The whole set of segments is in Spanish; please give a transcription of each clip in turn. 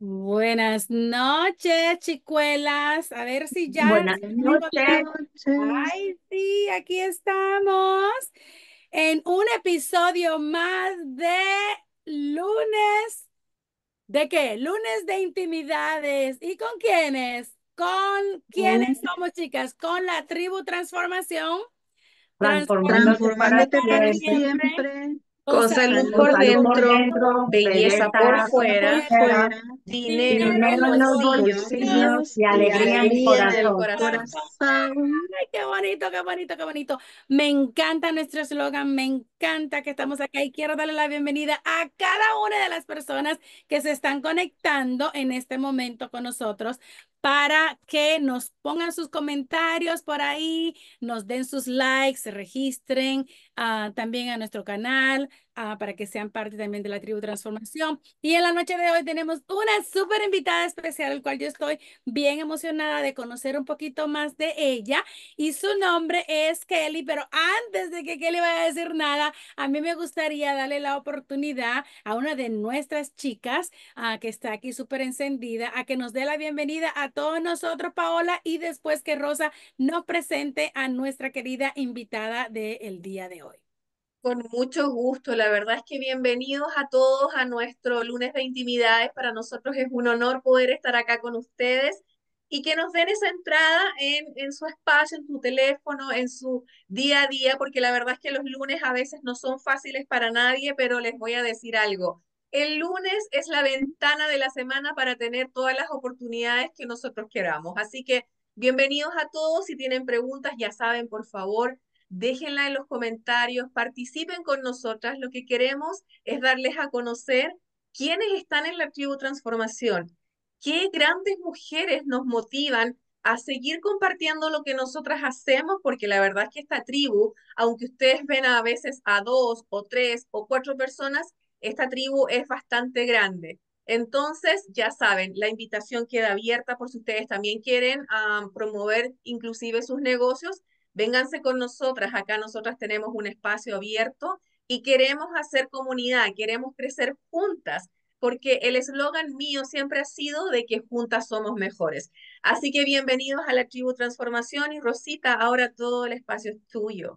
Buenas noches, chicuelas. A ver si ya Buenas se pueden noches. conectar. Noches. Ay, sí, aquí estamos en un episodio más de lunes. ¿De qué? Lunes de intimidades. ¿Y con quiénes? ¿Con quiénes Mm, somos, chicas? Con la tribu Transformación. Transformándote Transformándote para Transformándote para para siempre. siempre. siempre. O sea, Con Salud tu por salud por dentro, dentro, belleza por belleza fuera, por fuera, fuera, fuera, dinero dinero en en dinero en los los bolsillo bolsillos bolsillos y y alegría en el alegría en el corazón. corazón. Ay, qué bonito, qué bonito, qué bonito. Me encanta nuestro eslogan, me encanta que estamos acá y quiero darle la bienvenida a cada una de las personas que se están conectando en este momento con nosotros para que nos pongan sus comentarios por ahí, nos den sus likes, se registren también a nuestro canal para que sean parte también de la tribu Transformación. Y en la noche de hoy tenemos una súper invitada especial, el cual yo estoy bien emocionada de conocer un poquito más de ella y su nombre es Kelly, pero antes de que Kelly vaya a decir nada, a mí me gustaría darle la oportunidad a una de nuestras chicas que está aquí súper encendida, a que nos dé la bienvenida a todos nosotros, Paola, y después que Rosa nos presente a nuestra querida invitada del día de hoy. Con mucho gusto, la verdad es que bienvenidos a todos a nuestro lunes de intimidades. Para nosotros es un honor poder estar acá con ustedes y que nos den esa entrada en su espacio, en su teléfono, en su día a día, porque la verdad es que los lunes a veces no son fáciles para nadie, pero les voy a decir algo. El lunes es la ventana de la semana para tener todas las oportunidades que nosotros queramos. Así que bienvenidos a todos. Si tienen preguntas, ya saben, por favor déjenla en los comentarios, participen con nosotras. Lo que queremos es darles a conocer quiénes están en la tribu Transformación, qué grandes mujeres nos motivan a seguir compartiendo lo que nosotras hacemos, porque la verdad es que esta tribu, aunque ustedes ven a veces a dos o tres o cuatro personas, esta tribu es bastante grande. Entonces, ya saben, la invitación queda abierta por si ustedes también quieren promover inclusive sus negocios. Vénganse con nosotras, acá nosotras tenemos un espacio abierto y queremos hacer comunidad, queremos crecer juntas, porque el eslogan mío siempre ha sido de que juntas somos mejores. Así que bienvenidos a la tribu Transformación y Rosita, ahora todo el espacio es tuyo.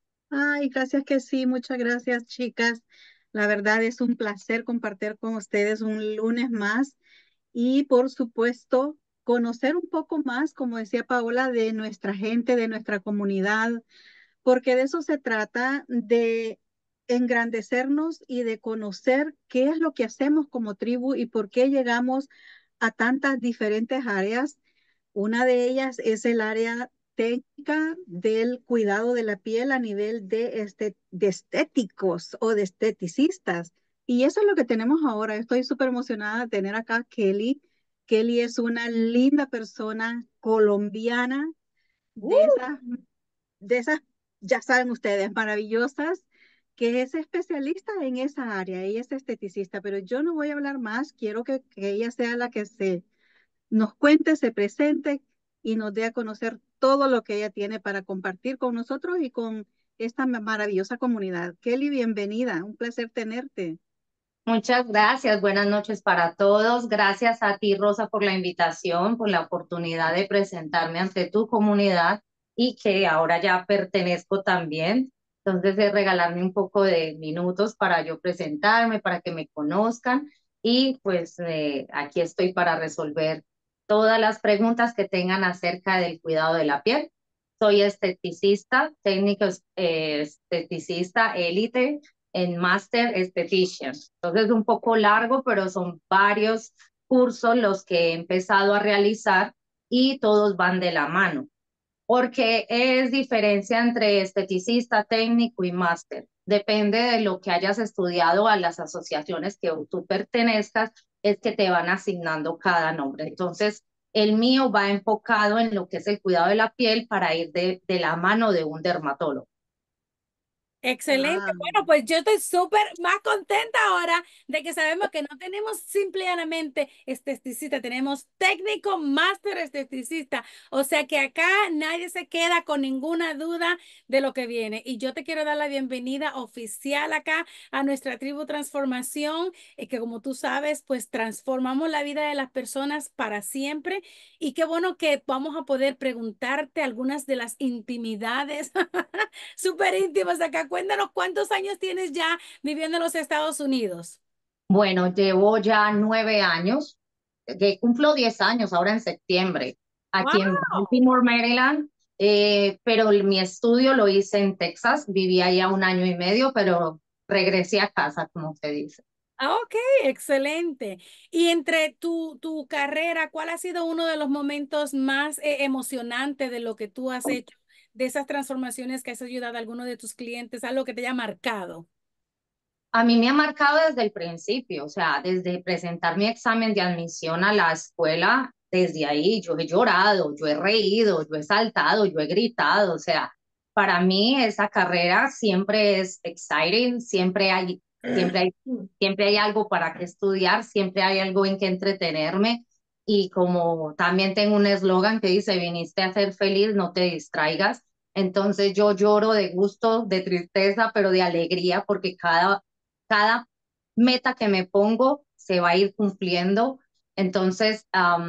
Ay, gracias que sí, muchas gracias, chicas. La verdad es un placer compartir con ustedes un lunes más y, por supuesto, conocer un poco más, como decía Paola, de nuestra gente, de nuestra comunidad, porque de eso se trata, de engrandecernos y de conocer qué es lo que hacemos como tribu y por qué llegamos a tantas diferentes áreas. Una de ellas es el área técnica del cuidado de la piel a nivel de estéticos o de esteticistas. Y eso es lo que tenemos ahora. Estoy súper emocionada de tener acá a Kelly. Kelly es una linda persona colombiana de esas, ya saben ustedes, maravillosas, que es especialista en esa área. Ella es esteticista, pero yo no voy a hablar más. Quiero que ella sea la que nos cuente, se presente y nos dé a conocer todo lo que ella tiene para compartir con nosotros y con esta maravillosa comunidad. Kelly, bienvenida. Un placer tenerte. Muchas gracias. Buenas noches para todos. Gracias a ti, Rosa, por la invitación, por la oportunidad de presentarme ante tu comunidad y que ahora ya pertenezco también. Entonces, de regalarme un poco de minutos para yo presentarme, para que me conozcan y pues aquí estoy para resolver todas las preguntas que tengan acerca del cuidado de la piel. Soy esteticista, técnico esteticista élite en Master Esthetician. Entonces es un poco largo, pero son varios cursos los que he empezado a realizar y todos van de la mano, porque es diferencia entre esteticista, técnico y máster. Depende de lo que hayas estudiado a las asociaciones que tú pertenezcas, es que te van asignando cada nombre. Entonces, el mío va enfocado en lo que es el cuidado de la piel para ir de la mano de un dermatólogo. Excelente. Wow. Bueno, pues yo estoy súper más contenta ahora de que sabemos que no tenemos simplemente esteticista, tenemos técnico máster esteticista. O sea que acá nadie se queda con ninguna duda de lo que viene. Y yo te quiero dar la bienvenida oficial acá a nuestra tribu Transformación, que como tú sabes, pues transformamos la vida de las personas para siempre. Y qué bueno que vamos a poder preguntarte algunas de las intimidades súper íntimos acá. Cuéntanos cuántos años tienes ya viviendo en los Estados Unidos. Bueno, llevo ya 9 años, que cumplo 10 años ahora en septiembre, aquí en ¡Wow! Baltimore, Maryland, pero mi estudio lo hice en Texas, viví allá 1 año y medio, pero regresé a casa, como se dice. Ah, ok, excelente. Y entre tu carrera, ¿cuál ha sido uno de los momentos más emocionantes de lo que tú has hecho, de esas transformaciones que has ayudado a alguno de tus clientes, algo que te haya marcado? A mí me ha marcado desde el principio, o sea, desde presentar mi examen de admisión a la escuela, desde ahí yo he llorado, yo he reído, yo he saltado, yo he gritado, o sea, para mí esa carrera siempre es exciting, siempre hay, siempre hay algo para que estudiar, siempre hay algo en que entretenerme y como también tengo un eslogan que dice, viniste a ser feliz, no te distraigas. Entonces yo lloro de gusto, de tristeza, pero de alegría porque cada meta que me pongo se va a ir cumpliendo. Entonces,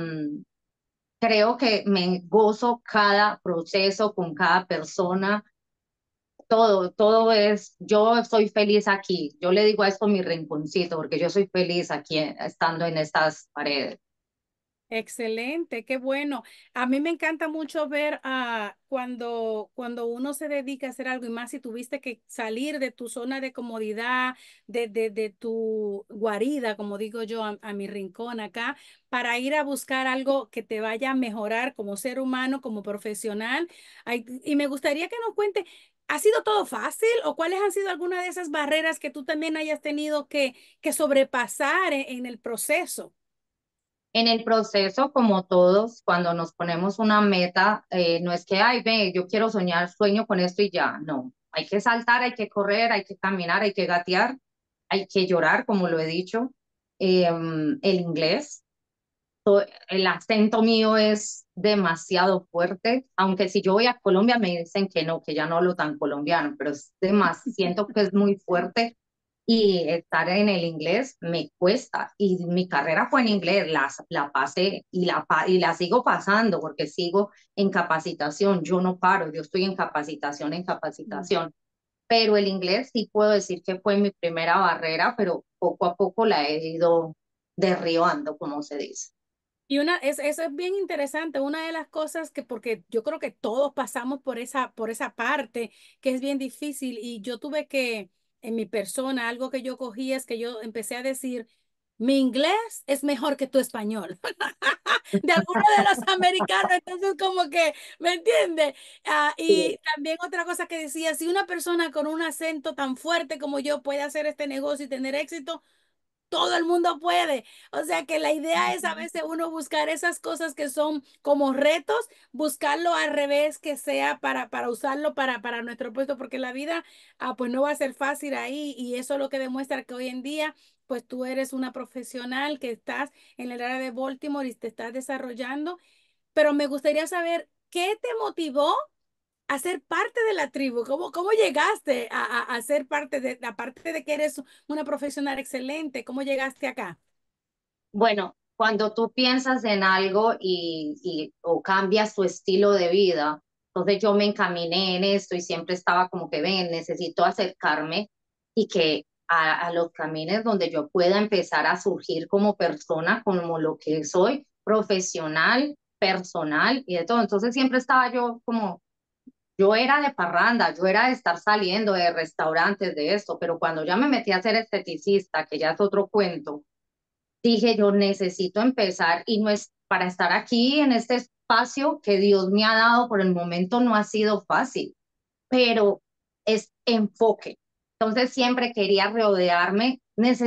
creo que me gozo cada proceso con cada persona. Todo es, yo soy feliz aquí. Yo le digo a esto mi rinconcito, porque yo soy feliz aquí estando en estas paredes. Excelente, qué bueno. A mí me encanta mucho ver cuando uno se dedica a hacer algo y más si tuviste que salir de tu zona de comodidad, de tu guarida, como digo yo, a mi rincón acá, para ir a buscar algo que te vaya a mejorar como ser humano, como profesional. Y me gustaría que nos cuente, ¿ha sido todo fácil o cuáles han sido algunas de esas barreras que tú también hayas tenido que sobrepasar en el proceso? En el proceso, como todos, cuando nos ponemos una meta, no es que, ay, ve, yo quiero soñar, sueño con esto y ya, no. Hay que saltar, hay que correr, hay que caminar, hay que gatear, hay que llorar, como lo he dicho. El inglés, el acento mío es demasiado fuerte, aunque si yo voy a Colombia me dicen que no, que ya no hablo tan colombiano, pero es siento que es muy fuerte y estar en el inglés me cuesta. Y mi carrera fue en inglés, la pasé y la sigo pasando porque sigo en capacitación. Yo no paro, yo estoy en capacitación. Pero el inglés sí puedo decir que fue mi primera barrera, pero poco a poco la he ido derribando, como se dice. Eso es bien interesante. Una de las cosas que, porque yo creo que todos pasamos por esa parte que es bien difícil y yo tuve que, en mi persona, algo que yo cogí es que yo empecé a decir, mi inglés es mejor que tu español, de algunos de los americanos, entonces como que, ¿me entiendes? Y también otra cosa que decía, si una persona con un acento tan fuerte como yo puede hacer este negocio y tener éxito, todo el mundo puede. O sea que la idea es a veces uno buscar esas cosas que son como retos, buscarlo al revés, que sea para usarlo para nuestro puesto, porque la vida pues no va a ser fácil ahí y eso es lo que demuestra que hoy en día pues tú eres una profesional que estás en el área de Baltimore y te estás desarrollando, pero me gustaría saber qué te motivó a ser parte de la tribu. ¿Cómo llegaste a ser parte aparte de que eres una profesional excelente, cómo llegaste acá? Bueno, cuando tú piensas en algo o cambias tu estilo de vida, entonces yo me encaminé en esto y siempre estaba como que, ven, necesito acercarme y que a los caminos donde yo pueda empezar a surgir como persona, como lo que soy, profesional, personal y de todo. Entonces siempre estaba yo como, yo era de parranda, yo era de estar saliendo de restaurantes, de esto, pero cuando ya me metí a ser esteticista, que ya es otro cuento, dije, yo necesito empezar y no es para estar aquí en este espacio que Dios me ha dado por el momento no ha sido fácil, pero es enfoque. Entonces siempre quería rodearme,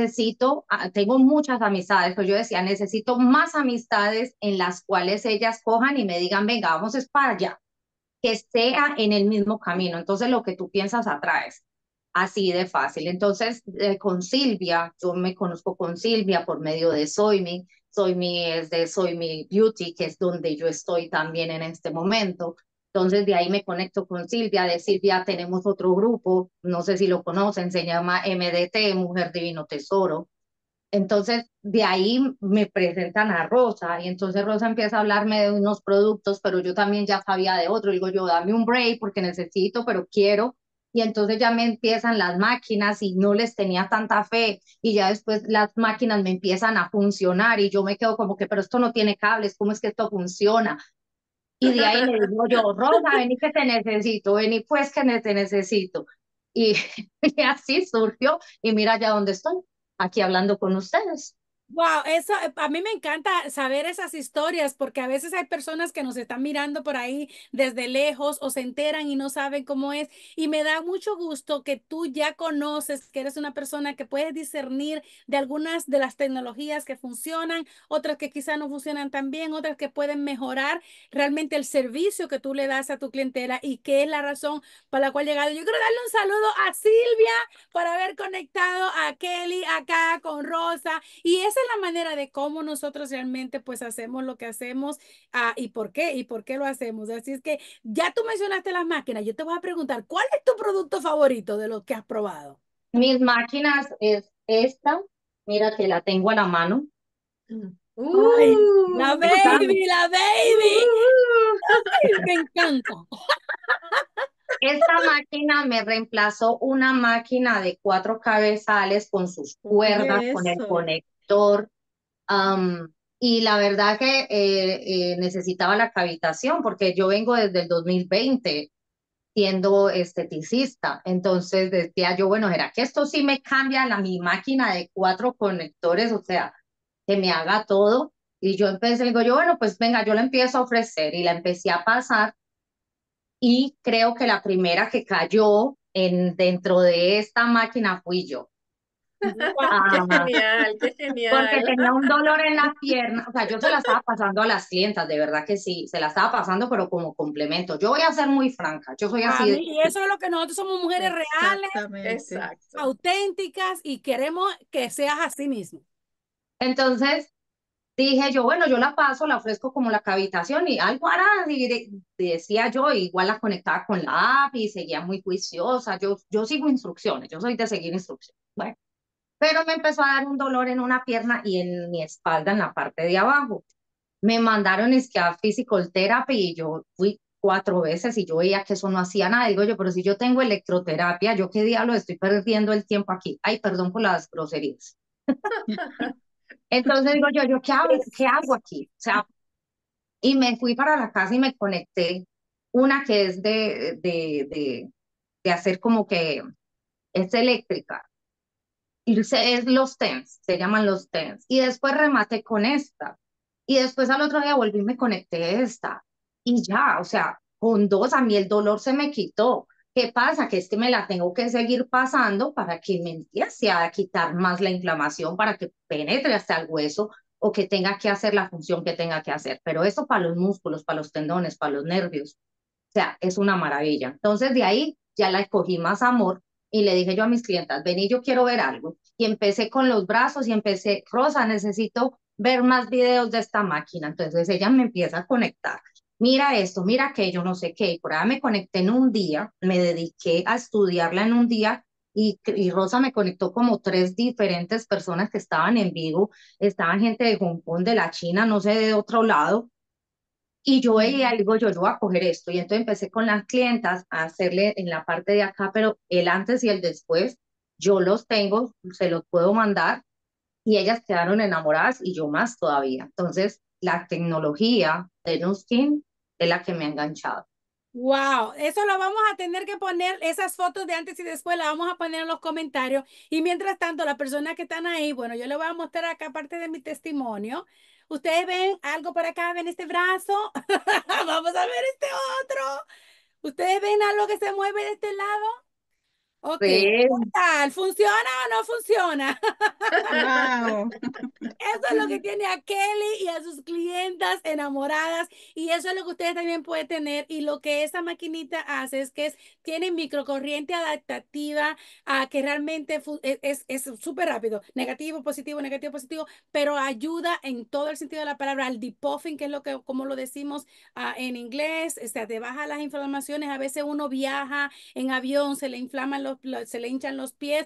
tengo muchas amistades, pero yo decía, necesito más amistades en las cuales ellas cojan y me digan, venga, vamos es para allá, que sea en el mismo camino. Entonces lo que tú piensas atraes. así de fácil. Entonces, con Silvia, yo me conozco con Silvia por medio de Soyme. Soyme es de Soyme Beauty, que es donde yo estoy también en este momento. Entonces, de ahí me conecto con Silvia. De Silvia tenemos otro grupo, no sé si lo conocen, se llama MDT, Mujer Divino Tesoro. Entonces, de ahí me presentan a Rosa y entonces Rosa empieza a hablarme de unos productos, pero yo también ya sabía de otro. Digo yo, dame un break porque necesito, pero quiero. Y entonces ya me empiezan las máquinas y no les tenía tanta fe y ya después las máquinas me empiezan a funcionar y yo me quedo como que, pero esto no tiene cables, ¿cómo es que esto funciona? Y de ahí le digo yo, Rosa, vení que te necesito, vení pues que te necesito. Y, y así surgió y mira ya dónde estoy, aquí hablando con ustedes. Wow, eso a mí me encanta saber esas historias porque a veces hay personas que nos están mirando por ahí desde lejos o se enteran y no saben cómo es. Y me da mucho gusto que tú ya conoces, que eres una persona que puede discernir de algunas de las tecnologías que funcionan, otras que quizás no funcionan tan bien, otras que pueden mejorar realmente el servicio que tú le das a tu clientela y que es la razón por la cual he llegado. Yo quiero darle un saludo a Silvia por haber conectado a Kelly acá con Rosa. Y esa es la manera de cómo nosotros realmente pues hacemos lo que hacemos y por qué lo hacemos. Así es que ya tú mencionaste las máquinas. Yo te voy a preguntar, ¿cuál es tu producto favorito de los que has probado? Mis máquinas es esta, mira que la tengo a la mano. Ay, Esta, la baby. Ay, me encanta. esta máquina me reemplazó una máquina de 4 cabezales con sus cuerdas, Oye, con el eso. conector. Y la verdad que necesitaba la cavitación porque yo vengo desde el 2020 siendo esteticista. Entonces decía yo, bueno, ¿será que esto sí me cambia mi máquina de 4 conectores? O sea, que me haga todo. Y yo empecé, digo yo, bueno, pues venga, yo la empiezo a ofrecer y la empecé a pasar y creo que la primera que cayó dentro de esta máquina fui yo. Qué Ah, genial, qué porque genial. tenía un dolor en la pierna, o sea, yo se la estaba pasando a las clientas, de verdad que sí, se la estaba pasando, pero como complemento. Yo voy a ser muy franca, yo soy A así mí, de... y eso es lo que nosotros somos mujeres reales, Exactamente. Exacto. auténticas y queremos que seas así mismo. Entonces dije yo, bueno, yo la paso, la ofrezco como la cavitación y algo hará, y decía yo, igual la conectaba con la app y seguía muy juiciosa, yo sigo instrucciones, yo soy de seguir instrucciones. Bueno, pero me empezó a dar un dolor en una pierna y en mi espalda, en la parte de abajo. Me mandaron es que a physical therapy y yo fui 4 veces y yo veía que eso no hacía nada. Digo yo, pero si yo tengo electroterapia, ¿yo qué diablo estoy perdiendo el tiempo aquí? Ay, perdón por las groserías. Entonces digo yo, qué hago aquí? O sea, y me fui para la casa y me conecté una que es de hacer como que es eléctrica. Y es los TENS, se llaman los TENS. Y después rematé con esta. Y después al otro día volví y me conecté a esta. Y ya, o sea, con dos a mí el dolor se me quitó. ¿Qué pasa? Que es que me la tengo que seguir pasando para que me empiece a quitar más la inflamación, para que penetre hasta el hueso o que tenga que hacer la función que tenga que hacer. Pero eso para los músculos, para los tendones, para los nervios, o sea, es una maravilla. Entonces de ahí ya la escogí más amor y le dije yo a mis clientas, vení, yo quiero ver algo. Y empecé con los brazos y empecé, Rosa, necesito ver más videos de esta máquina. Entonces ella me empieza a conectar. Mira esto, mira aquello, no sé qué. Y por ahí me conecté en un día, me dediqué a estudiarla en un día y Rosa me conectó como 3 diferentes personas que estaban en vivo. Estaban gente de Hong Kong, de la China, no sé, de otro lado, y yo veía, digo, yo voy a coger esto. Y entonces empecé con las clientas a hacerle en la parte de acá, pero el antes y el después, yo los tengo, se los puedo mandar y ellas quedaron enamoradas y yo más todavía. Entonces, la tecnología de Nuskin es la que me ha enganchado. Wow, eso lo vamos a tener que poner, esas fotos de antes y después las vamos a poner en los comentarios. Y mientras tanto, las personas que están ahí, bueno, yo les voy a mostrar acá parte de mi testimonio. Ustedes ven algo por acá, ven este brazo. Vamos a ver este otro. Ustedes ven algo que se mueve de este lado. Ok, ¿qué Sí, tal? ¿Funciona o no funciona? Wow. Eso es lo que tiene a Kelly y a sus clientas enamoradas y eso es lo que ustedes también pueden tener y lo que esa maquinita hace es que tiene microcorriente adaptativa a que realmente es súper rápido, negativo, positivo, pero ayuda en todo el sentido de la palabra al depuffing, que es lo que, como lo decimos en inglés, o sea, te baja las inflamaciones, a veces uno viaja en avión, se le inflaman se le hinchan los pies,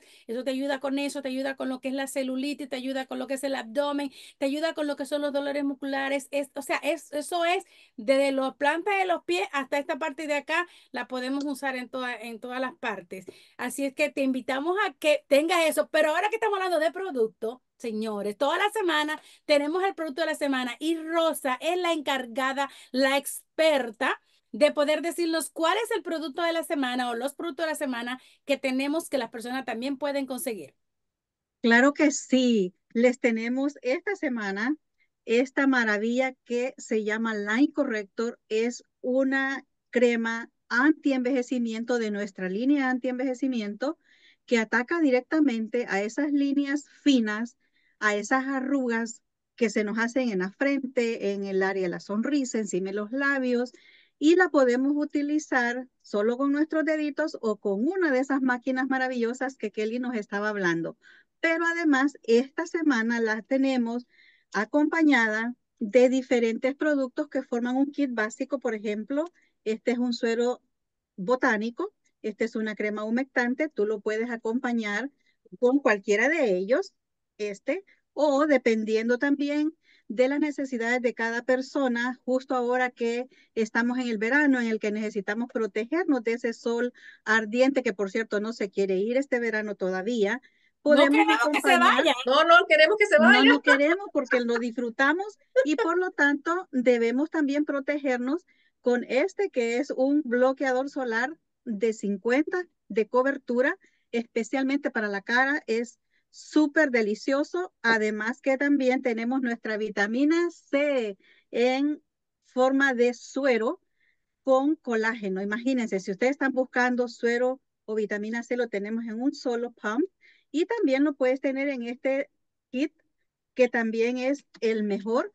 eso, te ayuda con lo que es la celulitis, te ayuda con lo que es el abdomen, te ayuda con lo que son los dolores musculares. O sea, eso es desde la planta de los pies hasta esta parte de acá, la podemos usar en todas las partes. Así es que te invitamos a que tengas eso. Pero ahora que estamos hablando de producto, señores, toda la semana tenemos el producto de la semana y Rosa es la encargada, la experta de poder decirnos cuál es el producto de la semana o los productos de la semana que tenemos que las personas también pueden conseguir. Claro que sí. Les tenemos esta semana esta maravilla que se llama Line Corrector. Es una crema anti-envejecimiento de nuestra línea anti-envejecimiento que ataca directamente a esas líneas finas, a esas arrugas que se nos hacen en la frente, en el área de la sonrisa, encima de los labios, y la podemos utilizar solo con nuestros deditos o con una de esas máquinas maravillosas que Kelly nos estaba hablando. Pero además, esta semana la tenemos acompañada de diferentes productos que forman un kit básico. Por ejemplo, este es un suero botánico, este es una crema humectante, tú lo puedes acompañar con cualquiera de ellos, este, o dependiendo también de las necesidades de cada persona, justo ahora que estamos en el verano en el que necesitamos protegernos de ese sol ardiente, que por cierto no se quiere ir este verano todavía, No podemos queremos que se acompañar. vaya. No, no, queremos que se No, vaya. no queremos porque lo disfrutamos y por lo tanto debemos también protegernos con este que es un bloqueador solar de 50 de cobertura, especialmente para la cara. Es súper delicioso. Además que también tenemos nuestra vitamina C en forma de suero con colágeno. Imagínense, si ustedes están buscando suero o vitamina C, lo tenemos en un solo pump y también lo puedes tener en este kit que también es el mejor.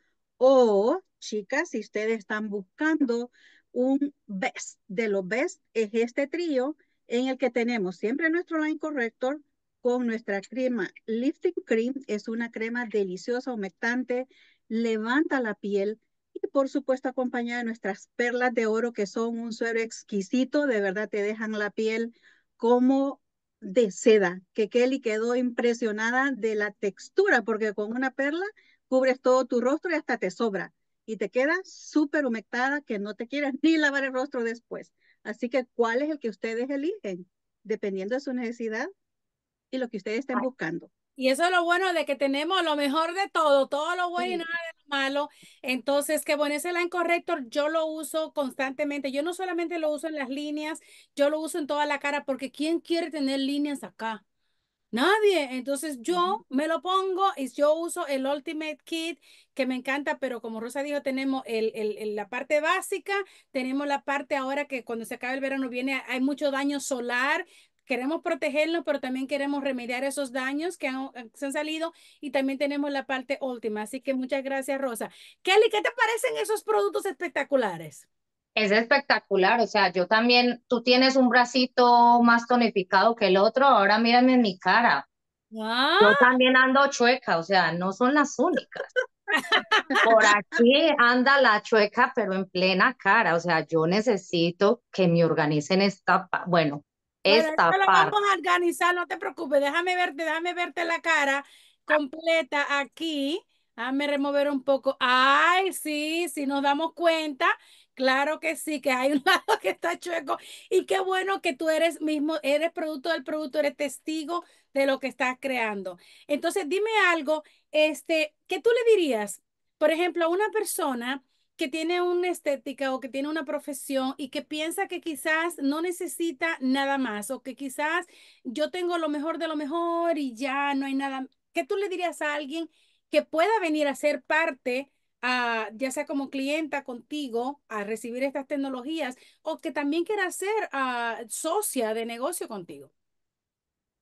O, chicas, si ustedes están buscando un best de los best, es este trío en el que tenemos siempre nuestro line corrector con nuestra crema lifting cream. Es una crema deliciosa, humectante, levanta la piel y por supuesto acompañada de nuestras perlas de oro que son un suero exquisito, de verdad te dejan la piel como de seda, que Kelly quedó impresionada de la textura, porque con una perla cubres todo tu rostro y hasta te sobra. Y te queda súper humectada que no te quieres ni lavar el rostro después. Así que, ¿cuál es el que ustedes eligen? Dependiendo de su necesidad y lo que ustedes estén buscando. Y eso es lo bueno de que tenemos lo mejor de todo lo bueno y Sí. nada de lo malo. Entonces, que bueno, ese Line Corrector yo lo uso constantemente. Yo no solamente lo uso en las líneas, yo lo uso en toda la cara porque ¿quién quiere tener líneas acá? Nadie. Entonces yo me lo pongo y yo uso el Ultimate Kit que me encanta, pero como Rosa dijo, tenemos la parte básica, tenemos la parte ahora que cuando se acaba el verano viene, hay mucho daño solar. Queremos protegernos, pero también queremos remediar esos daños se han salido y también tenemos la parte última. Así que muchas gracias, Rosa. Kelly, ¿qué te parecen esos productos espectaculares? es espectacular. O sea, yo también, tú tienes un bracito más tonificado que el otro, ahora mírame en mi cara. Yo Ah, también ando chueca, o sea, no son las únicas. Por aquí anda la chueca, pero en plena cara. O sea, yo necesito que me organicen bueno, bueno, esta eso lo parte. vamos a organizar, no te preocupes, déjame verte la cara completa aquí. Déjame remover un poco. Ay, sí, sí nos damos cuenta. Claro que sí, que hay un lado que está chueco. Y qué bueno que tú eres mismo, eres producto del producto, eres testigo de lo que estás creando. Entonces, dime algo, ¿qué tú le dirías, por ejemplo, a una persona que tiene una estética o que tiene una profesión y que piensa que quizás no necesita nada más o que quizás yo tengo lo mejor de lo mejor y ya no hay nada? ¿Qué tú le dirías a alguien que pueda venir a ser parte, ya sea como clienta contigo, a recibir estas tecnologías o que también quiera ser socia de negocio contigo?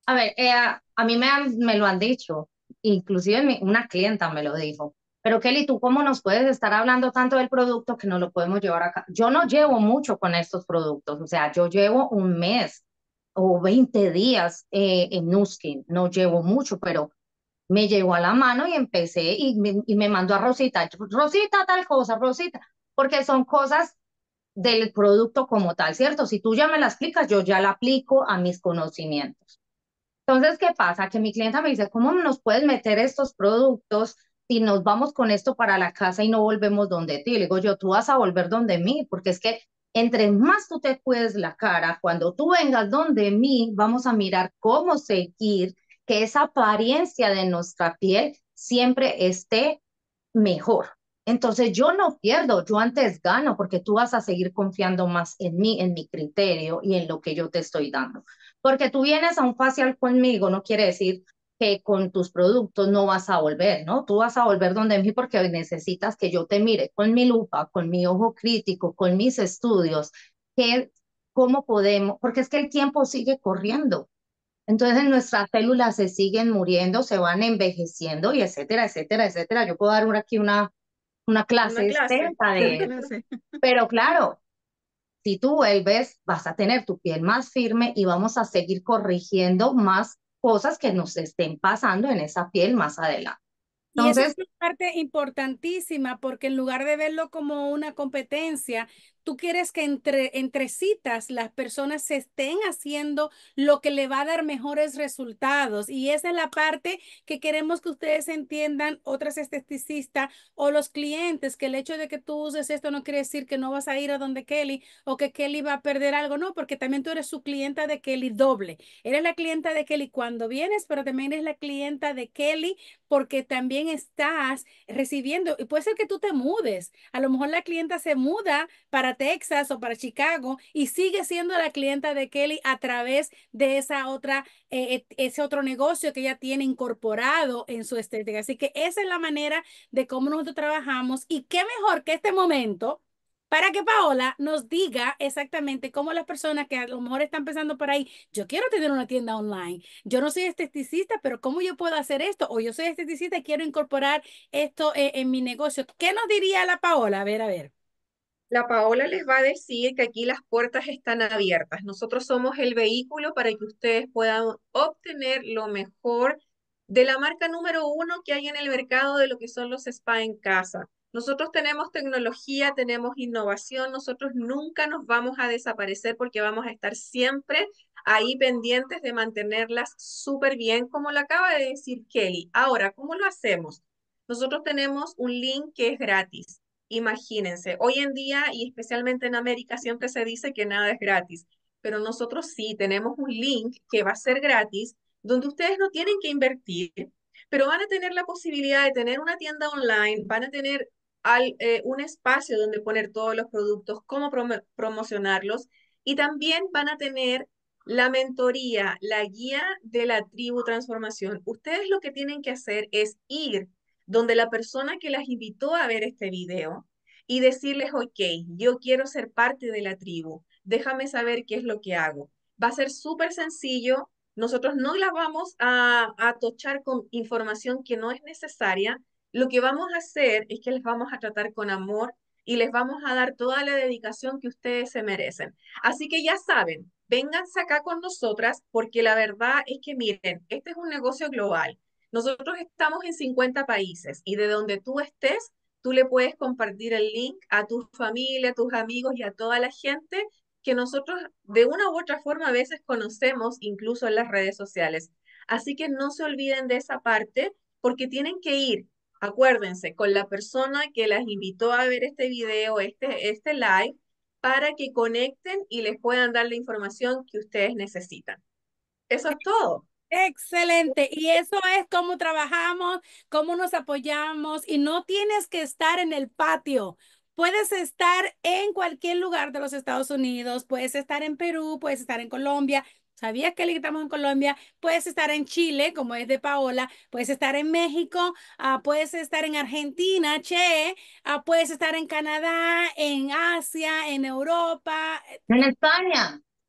A ver, a mí me lo han dicho, inclusive una clienta me lo dijo, pero Kelly, ¿tú cómo nos puedes estar hablando tanto del producto que no lo podemos llevar acá? Yo no llevo mucho con estos productos, o sea, yo llevo un mes o 20 días en Nuskin, no llevo mucho, pero me llegó a la mano y empecé y me mandó a Rosita, Rosita tal cosa, Rosita, porque son cosas del producto como tal, ¿cierto? Si tú ya me la explicas, yo ya la aplico a mis conocimientos. Entonces, ¿qué pasa? Que mi clienta me dice, ¿cómo nos puedes meter estos productos si nos vamos con esto para la casa y no volvemos donde ti? Le digo yo, tú vas a volver donde mí, porque es que entre más tú te cuides la cara, cuando tú vengas donde mí, vamos a mirar cómo seguir que esa apariencia de nuestra piel siempre esté mejor. Entonces yo no pierdo, yo antes gano porque tú vas a seguir confiando más en mi criterio y en lo que yo te estoy dando. Porque tú vienes a un facial conmigo, no quiere decir que con tus productos no vas a volver, ¿no? Tú vas a volver donde mí porque necesitas que yo te mire con mi lupa, con mi ojo crítico, con mis estudios, que cómo podemos, porque es que el tiempo sigue corriendo. Entonces nuestras células se siguen muriendo, se van envejeciendo y etcétera, etcétera, etcétera. Yo puedo dar aquí una Una clase clase. extensa Una de eso, clase. pero claro, si tú vuelves, vas a tener tu piel más firme y vamos a seguir corrigiendo más cosas que nos estén pasando en esa piel más adelante. Y esa es Entonces, una parte importantísima porque en lugar de verlo como una competencia, tú quieres que entre citas las personas se estén haciendo lo que le va a dar mejores resultados. Y esa es la parte que queremos que ustedes entiendan, otras esteticistas o los clientes, que el hecho de que tú uses esto no quiere decir que no vas a ir a donde Kelly o que Kelly va a perder algo, no, porque también tú eres su clienta de Kelly doble. Eres la clienta de Kelly cuando vienes, pero también eres la clienta de Kelly porque también estás recibiendo, y puede ser que tú te mudes, a lo mejor la clienta se muda para Texas o para Chicago y sigue siendo la clienta de Kelly a través de esa otra, ese otro negocio que ella tiene incorporado en su estética. Así que esa es la manera de cómo nosotros trabajamos y qué mejor que este momento para que Paola nos diga exactamente cómo las personas que a lo mejor están pensando por ahí, yo quiero tener una tienda online, yo no soy esteticista, pero ¿cómo yo puedo hacer esto? O yo soy esteticista y quiero incorporar esto en mi negocio. ¿Qué nos diría la Paola? A ver, a ver. La Paola les va a decir que aquí las puertas están abiertas. Nosotros somos el vehículo para que ustedes puedan obtener lo mejor de la marca número uno que hay en el mercado de lo que son los spa en casa. Nosotros tenemos tecnología, tenemos innovación, nosotros nunca nos vamos a desaparecer porque vamos a estar siempre ahí pendientes de mantenerlas súper bien, como lo acaba de decir Kelly. Ahora, ¿cómo lo hacemos? Nosotros tenemos un link que es gratis. Imagínense, hoy en día y especialmente en América siempre se dice que nada es gratis, pero nosotros sí tenemos un link que va a ser gratis, donde ustedes no tienen que invertir, pero van a tener la posibilidad de tener una tienda online, van a tener un espacio donde poner todos los productos, cómo promocionarlos y también van a tener la mentoría, la guía de la tribu transformación. Ustedes lo que tienen que hacer es ir donde la persona que las invitó a ver este video y decirles, ok, yo quiero ser parte de la tribu, déjame saber qué es lo que hago. Va a ser súper sencillo, nosotros no las vamos a tochar con información que no es necesaria, lo que vamos a hacer es que les vamos a tratar con amor y les vamos a dar toda la dedicación que ustedes se merecen. Así que ya saben, vénganse acá con nosotras porque la verdad es que miren, este es un negocio global. Nosotros estamos en 50 países y de donde tú estés, tú le puedes compartir el link a tu familia, a tus amigos y a toda la gente que nosotros de una u otra forma a veces conocemos incluso en las redes sociales. Así que no se olviden de esa parte porque tienen que ir, acuérdense, con la persona que las invitó a ver este video, este live, para que conecten y les puedan dar la información que ustedes necesitan. Eso es todo. Excelente. Y eso es cómo trabajamos, cómo nos apoyamos y no tienes que estar en el patio. Puedes estar en cualquier lugar de los Estados Unidos, puedes estar en Perú, puedes estar en Colombia. ¿Sabías que estamos en Colombia? Puedes estar en Chile, como es de Paola, puedes estar en México, puedes estar en Argentina, che, puedes estar en Canadá, en Asia, en Europa. en España,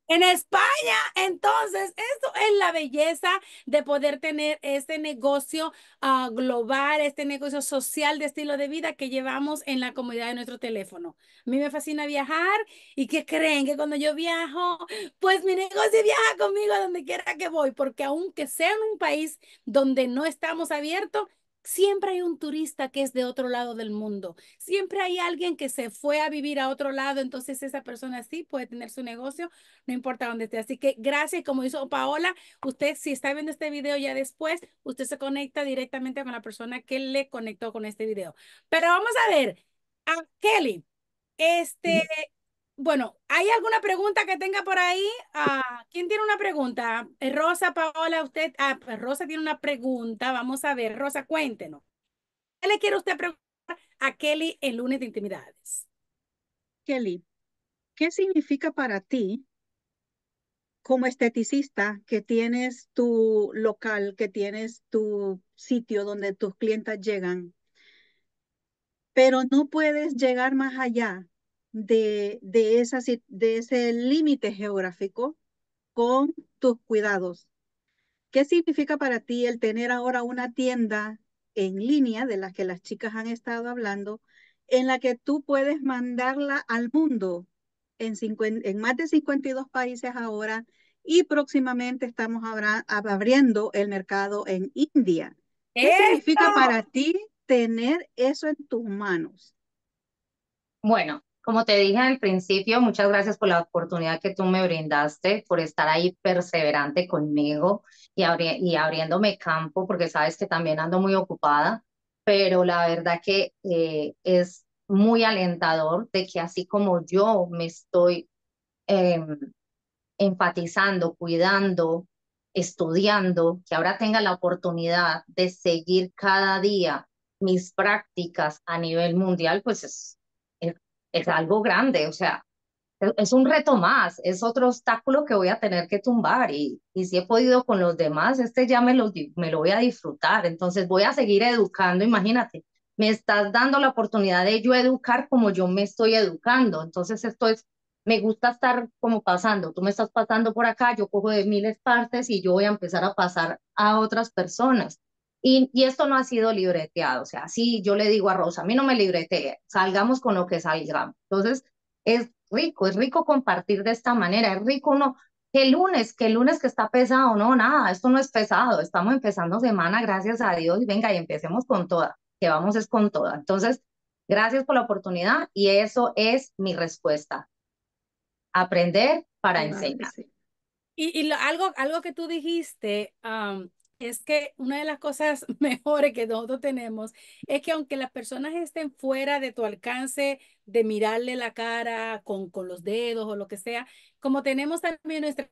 En España, entonces, eso es la belleza de poder tener este negocio global, este negocio social de estilo de vida que llevamos en la comodidad de nuestro teléfono. A mí me fascina viajar y ¿qué creen? Que cuando yo viajo, pues mi negocio viaja conmigo a donde quiera que voy, porque aunque sea en un país donde no estamos abiertos, siempre hay un turista que es de otro lado del mundo. Siempre hay alguien que se fue a vivir a otro lado, entonces esa persona sí puede tener su negocio no importa dónde esté. Así que gracias, como hizo Paola, usted si está viendo este video ya después, usted se conecta directamente con la persona que le conectó con este video. Pero vamos a ver, a Kelly, este, bueno, ¿hay alguna pregunta que tenga por ahí? ¿Quién tiene una pregunta? Rosa, Paola, usted, pues Rosa tiene una pregunta, vamos a ver, Rosa, cuéntenos. ¿Qué le quiere usted preguntar a Kelly el lunes de intimidades? Kelly, ¿qué significa para ti como esteticista que tienes tu local, que tienes tu sitio donde tus clientas llegan, pero no puedes llegar más allá de ese límite geográfico con tus cuidados? ¿Qué significa para ti el tener ahora una tienda en línea de la que las chicas han estado hablando, en la que tú puedes mandarla al mundo en más de 52 países ahora y próximamente estamos abriendo el mercado en India? ¿Qué significa ¡Eso! para ti tener eso en tus manos? Bueno, como te dije al principio, muchas gracias por la oportunidad que tú me brindaste, por estar ahí perseverante conmigo y abriéndome campo, porque sabes que también ando muy ocupada, pero la verdad que es muy alentador de que así como yo me estoy em, enfatizando, cuidando, estudiando, que ahora tenga la oportunidad de seguir cada día mis prácticas a nivel mundial, pues es algo grande, o sea, es un reto más, es otro obstáculo que voy a tener que tumbar y si he podido con los demás, este ya me lo voy a disfrutar, entonces voy a seguir educando, imagínate, me estás dando la oportunidad de yo educar como yo me estoy educando, entonces esto es, me gusta estar como pasando, tú me estás pasando por acá, yo cojo de miles partes y yo voy a empezar a pasar a otras personas. Y esto no ha sido libreteado, o sea, sí, yo le digo a Rosa, a mí no me libretee, salgamos con lo que salgamos. Entonces, es rico compartir de esta manera, es rico uno, que el lunes que está pesado, no, nada, esto no es pesado, estamos empezando semana, gracias a Dios, y venga, y empecemos con toda, que vamos es con toda. Entonces, gracias por la oportunidad y eso es mi respuesta, aprender para Claro que enseñar. sí. Algo que tú dijiste, es que una de las cosas mejores que nosotros tenemos es que aunque las personas estén fuera de tu alcance de mirarle la cara con los dedos o lo que sea, como tenemos también nuestra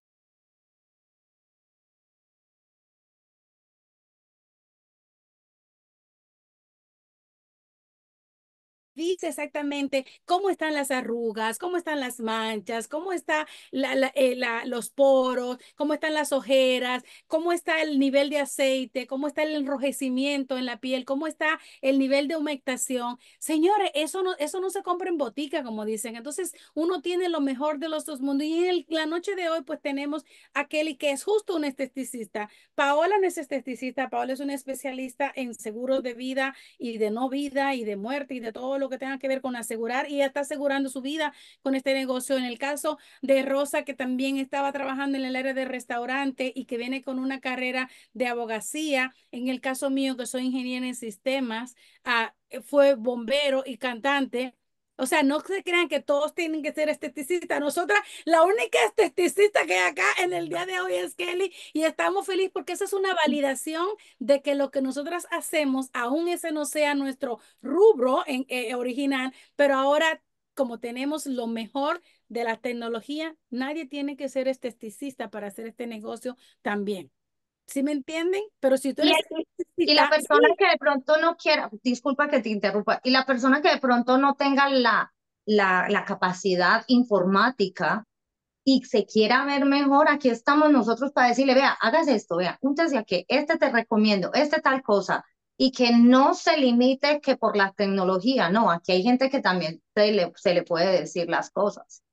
dice exactamente cómo están las arrugas, cómo están las manchas, cómo está los poros, cómo están las ojeras, cómo está el nivel de aceite, cómo está el enrojecimiento en la piel, cómo está el nivel de humectación. Señores, eso no se compra en botica, como dicen. Entonces, uno tiene lo mejor de los dos mundos. Y en la noche de hoy, pues tenemos a Kelly, que es justo un esteticista. Paola no es esteticista, Paola es una especialista en seguros de vida y de no vida y de muerte y de todo lo que tenga que ver con asegurar y ella está asegurando su vida con este negocio. En el caso de Rosa, que también estaba trabajando en el área de restaurante y que viene con una carrera de abogacía. En el caso mío, que soy ingeniera en sistemas, fue bombero y cantante. O sea, no se crean que todos tienen que ser esteticistas. Nosotras, la única esteticista que hay acá en el día de hoy es Kelly y estamos felices porque esa es una validación de que lo que nosotras hacemos, aún ese no sea nuestro rubro original, pero ahora como tenemos lo mejor de la tecnología, nadie tiene que ser esteticista para hacer este negocio también. ¿Sí me entienden? Pero si tú Y, eres y la esteticista, persona sí, que de pronto no quiera, disculpa que te interrumpa, y la persona que de pronto no tenga la capacidad informática y se quiera ver mejor, aquí estamos nosotros para decirle, vea, hagas esto, vea, úntese aquí, este te recomiendo, este tal cosa, y que no se limite que por la tecnología, no, aquí hay gente que también se le puede decir las cosas.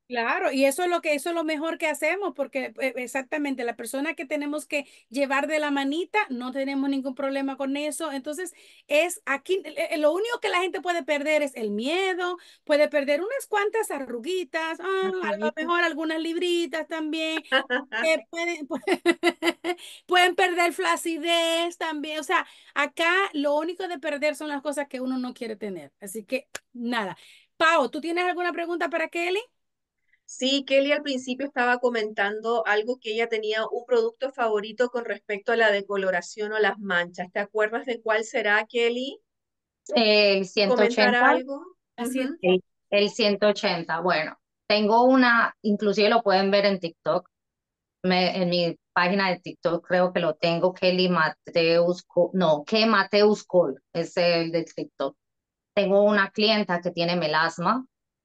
Claro, y eso es lo mejor que hacemos, porque exactamente la persona que tenemos que llevar de la manita, no tenemos ningún problema con eso. Entonces, es aquí, lo único que la gente puede perder es el miedo, puede perder unas cuantas arruguitas, a lo Arruguitas. mejor algunas libritas también, pueden, pueden perder flacidez también. O sea, acá lo único de perder son las cosas que uno no quiere tener. Así que, nada. Pau, ¿tú tienes alguna pregunta para Kelly? Sí, Kelly al principio estaba comentando algo que ella tenía un producto favorito con respecto a la decoloración o las manchas. ¿Te acuerdas de cuál será, Kelly? El ¿Comentar 180, algo? Así es. Ujú. el 180, bueno, tengo una, inclusive lo pueden ver en TikTok, en mi página de TikTok creo que lo tengo, Kelly Mateus, no, que Mateus Cole, es el de TikTok. Tengo una clienta que tiene melasma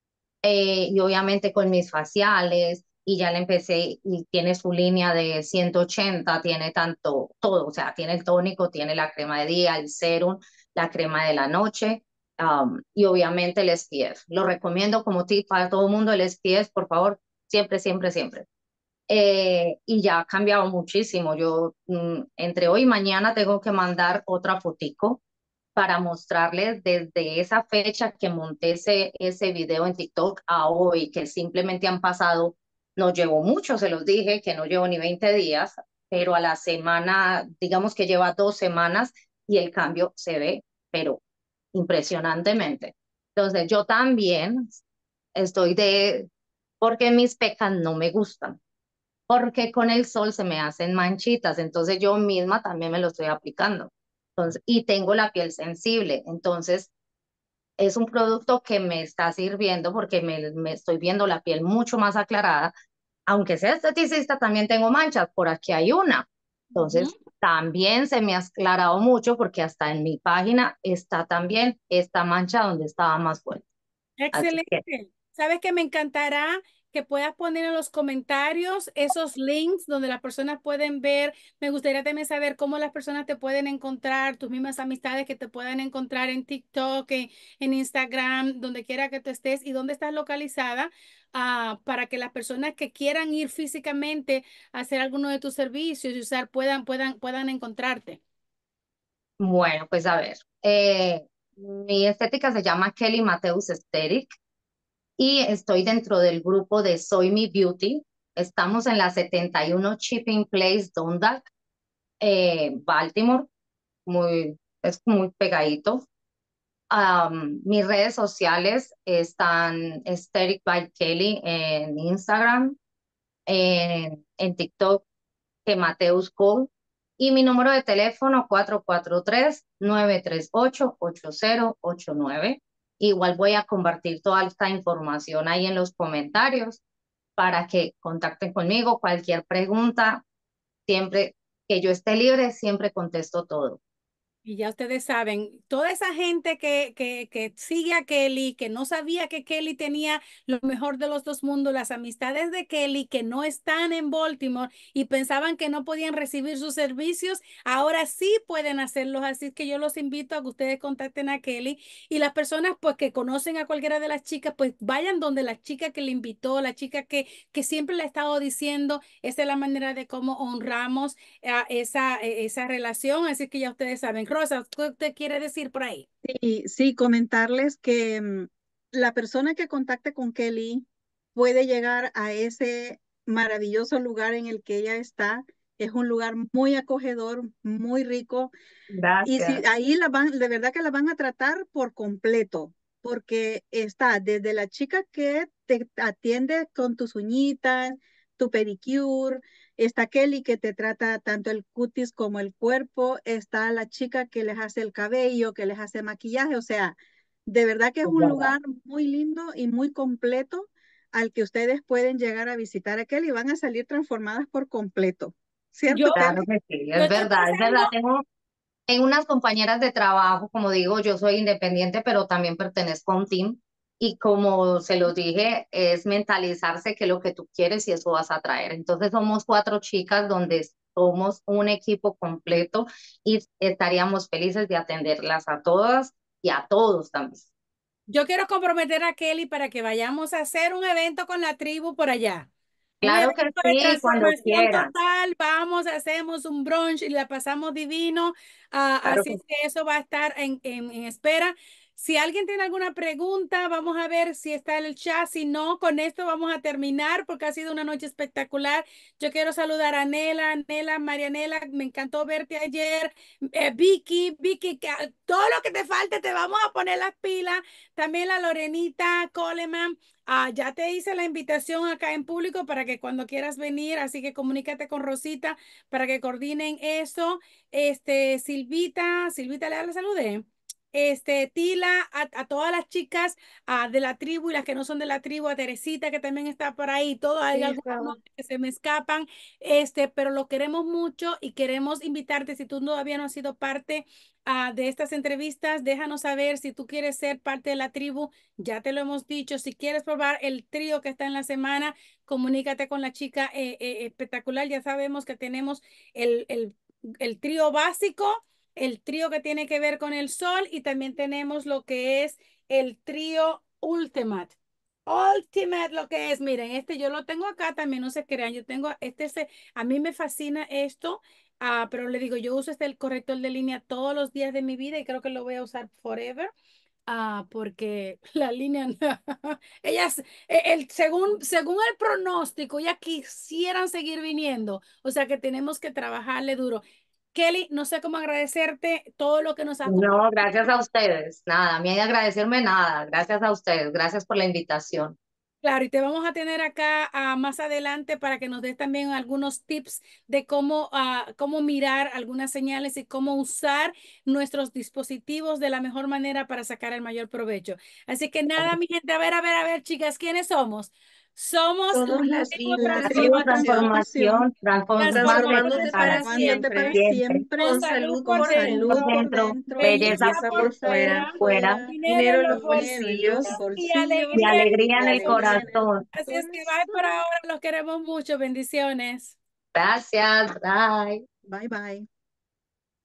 y obviamente con mis faciales y ya le empecé y tiene su línea de 180, tiene tanto, todo, o sea, tiene el tónico, tiene la crema de día, el serum, la crema de la noche y obviamente el SPF. Lo recomiendo como tip para todo el mundo, el SPF, por favor, siempre, siempre, siempre. Y ya ha cambiado muchísimo. Yo entre hoy y mañana tengo que mandar otra fotico para mostrarles desde esa fecha que monté ese video en TikTok a hoy, que simplemente han pasado, no llevo mucho, se los dije, que no llevo ni 20 días, pero a la semana, digamos que lleva 2 semanas y el cambio se ve, pero impresionantemente. Entonces yo también estoy porque mis pecas no me gustan, porque con el sol se me hacen manchitas, entonces yo misma también me lo estoy aplicando. Entonces, y tengo la piel sensible, entonces es un producto que me está sirviendo porque me estoy viendo la piel mucho más aclarada. Aunque sea esteticista, también tengo manchas, por aquí hay una. Ujú. Entonces, también se me ha aclarado mucho porque hasta en mi página está también esta mancha donde estaba más fuerte. Así que, Excelente. ¿Sabes que me encantará que puedas poner en los comentarios esos links donde las personas pueden ver? Me gustaría también saber cómo las personas te pueden encontrar, tus mismas amistades que te puedan encontrar en TikTok, en Instagram, donde quiera que tú estés y dónde estás localizada, para que las personas que quieran ir físicamente a hacer alguno de tus servicios y usar puedan encontrarte. bueno, pues a ver, mi estética se llama Kelly Mateus Aesthetic y estoy dentro del grupo de Soy Mi Beauty. Estamos en la 71 Shipping Place, Dundas, Baltimore, es muy pegadito. Mis redes sociales están Aesthetic by Kelly en Instagram, en TikTok, que Mateus Cole, y mi número de teléfono 443-938-8089. Igual voy a compartir toda esta información ahí en los comentarios para que contacten conmigo. Cualquier pregunta, siempre que yo esté libre, siempre contesto todo. Y ya ustedes saben, toda esa gente que sigue a Kelly, que no sabía que Kelly tenía lo mejor de los dos mundos, las amistades de Kelly que no están en Baltimore y pensaban que no podían recibir sus servicios, ahora sí pueden hacerlos. Así que yo los invito a que ustedes contacten a Kelly y las personas pues que conocen a cualquiera de las chicas, pues vayan donde la chica que le invitó, la chica que siempre le ha estado diciendo, esa es la manera de cómo honramos esa relación, así que ya ustedes saben. Rosa, ¿qué usted quiere decir por ahí? Sí, sí, comentarles que la persona que contacte con Kelly puede llegar a ese maravilloso lugar en el que ella está. Es un lugar muy acogedor, muy rico. Y si Gracias. ahí la van, de verdad que la van a tratar por completo, porque está desde la chica que te atiende con tus uñitas, tu pedicure, está Kelly que te trata tanto el cutis como el cuerpo, está la chica que les hace el cabello, que les hace maquillaje, o sea, de verdad que es Es un verdad. lugar muy lindo y muy completo al que ustedes pueden llegar a visitar a Kelly y van a salir transformadas por completo. Yo, ¿Cierto, Claro Kelly? que sí, yo es estoy verdad, es verdad. pasando, Tengo unas compañeras de trabajo, como digo, yo soy independiente, pero también pertenezco a un team. Y como se los dije, es mentalizarse que lo que tú quieres y eso vas a traer. Entonces somos 4 chicas donde somos un equipo completo y estaríamos felices de atenderlas a todas y a todos también. Yo quiero comprometer a Kelly para que vayamos a hacer un evento con la tribu por allá. Un Claro que evento de sí, cuando transformación quieran. total. Vamos, hacemos un brunch y la pasamos divino. Claro Así que es que eso va a estar en espera. Si alguien tiene alguna pregunta, vamos a ver si está en el chat. Si no, con esto vamos a terminar porque ha sido una noche espectacular. Yo quiero saludar a Nela, Marianela, me encantó verte ayer. Vicky, todo lo que te falte te vamos a poner las pilas. También la Lorenita Coleman. Ya te hice la invitación acá en público para que cuando quieras venir, así que comunícate con Rosita para que coordinen eso. Silvita, le saludé. Tila, a todas las chicas de la tribu y las que no son de la tribu, a Teresita que también está por ahí, todo, hay Sí, algunos estaba. nombres que se me escapan, pero lo queremos mucho y queremos invitarte, si tú todavía no has sido parte de estas entrevistas, déjanos saber si tú quieres ser parte de la tribu. Ya te lo hemos dicho, si quieres probar el trío que está en la semana, comunícate con la chica espectacular. Ya sabemos que tenemos el, el, el trío básico, el trío que tiene que ver con el sol y también tenemos lo que es el trío ultimate. Ultimate lo que es, miren, yo lo tengo acá también, no se crean, yo tengo a mí me fascina esto, pero le digo, yo uso el corrector de línea todos los días de mi vida y creo que lo voy a usar forever. Porque la línea, ellas, según el pronóstico, ya quisieran seguir viniendo, o sea que tenemos que trabajarle duro. Kelly, no sé cómo agradecerte todo lo que nos has no, compartido. gracias a ustedes. Nada, a mí hay que agradecerme nada. Gracias a ustedes. Gracias por la invitación. Claro, y te vamos a tener acá más adelante para que nos des también algunos tips de cómo mirar algunas señales y cómo usar nuestros dispositivos de la mejor manera para sacar el mayor provecho. Así que nada, mi gente, a ver, chicas, ¿quiénes somos? Somos la Somos la tribu tribu La Tribu tribu transformación, transformación, transformación, transformándote transformándote transformándote para para para transformándote para siempre, siempre. con siempre, con salud salud con por por salud dentro, Por por dentro, dentro, belleza belleza belleza por por belleza fuera, fuera, fuera afuera, dinero en dinero en los los dinero en los bolsillos bolsillos y bolsillos y alegría en el alegría y en el alegría corazón. en el corazón. Así es que bye por corazón. ahora, los queremos mucho, bendiciones. Gracias, bye. Bye bye.